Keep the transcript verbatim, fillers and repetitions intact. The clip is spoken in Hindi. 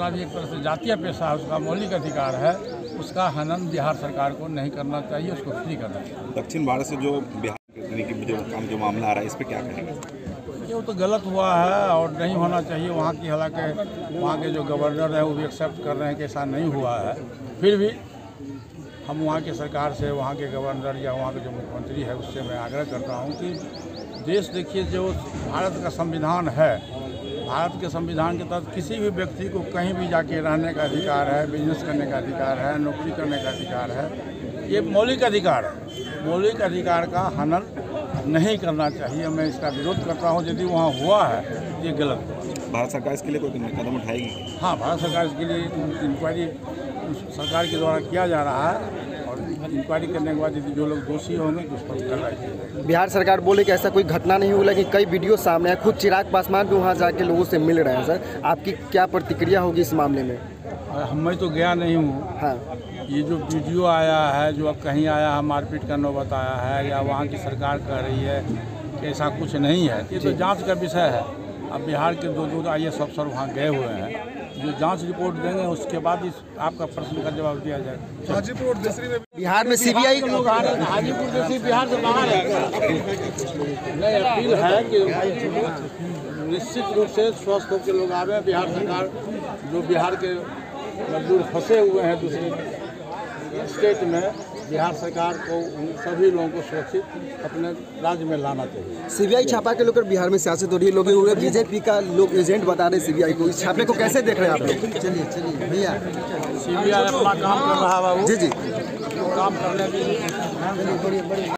जितना भी एक तरह से जातीय पेशा है, उसका मौलिक अधिकार है, उसका हनन बिहार सरकार को नहीं करना चाहिए, उसको फ्री करना चाहिए। दक्षिण भारत से जो बिहार की जो काम जो मामला आ रहा है, इस पर क्या कहेंगे? ये तो गलत हुआ है और नहीं होना चाहिए। वहाँ की हालांकि वहाँ के जो गवर्नर हैं वो भी एक्सेप्ट कर रहे हैं कि ऐसा नहीं हुआ है, फिर भी हम वहाँ की सरकार से, वहाँ के गवर्नर या वहाँ के जो मुख्यमंत्री है उससे मैं आग्रह करता हूँ कि देश देखिए, जो भारत का संविधान है, भारत के संविधान के तहत किसी भी व्यक्ति को कहीं भी जाके रहने का अधिकार है, बिजनेस करने का अधिकार है, नौकरी करने का अधिकार है। ये मौलिक अधिकार है। मौलिक अधिकार का हनन नहीं करना चाहिए। मैं इसका विरोध करता हूँ। यदि वहाँ हुआ है ये गलत हुआ। भारत सरकार इसके लिए कोई कदम उठाएगी? हाँ, भारत सरकार इसके लिए इंक्वायरी सरकार के द्वारा किया जा रहा है और इंक्वायरी करने के बाद यदि जो लोग दोषी होंगे तो उस पर कार्रवाई की जाएगी। बिहार सरकार बोले कि ऐसा कोई घटना नहीं हुआ, लेकिन कई वीडियो सामने है। खुद चिराग पासवान भी वहाँ जाके लोगों से मिल रहे हैं। सर, आपकी क्या प्रतिक्रिया होगी इस मामले में? मैं तो गया नहीं हूँ। हाँ, ये जो वीडियो आया है, जो अब कहीं आया है, मारपीट का नौबत आया है, या वहाँ की सरकार कह रही है कि ऐसा कुछ नहीं है, ये तो जांच का विषय है। अब बिहार के दो दो आई ए एस अफसर वहाँ गए हुए हैं, जो जांच रिपोर्ट देंगे उसके बाद इस आपका प्रश्न का जवाब दिया जाएगा। हाजीपुर देसरी में बिहार में सी बी आई लोग आ रहे हैं। हाजीपुर देसरी बिहार से बाहर है। नहीं, अपील है कि निश्चित रूप से स्वस्थ होकर लोग आ रहे हैं। बिहार सरकार, जो बिहार के मजदूर फंसे हुए हैं दूसरे स्टेट में, बिहार सरकार को उन सभी लोगों को सुरक्षित अपने राज्य में लाना चाहिए। सी बी आई छापा के लेकर बिहार में सियासत हो रही है। लोग हुए बीजेपी का लोग एजेंट बता रहे सी बी आई को। इस छापे को कैसे देख रहे हैं आप लोग? चलिए चलिए भैया, सी बी आई अपना काम कर रहा है बाबू। जी जी, काम करने की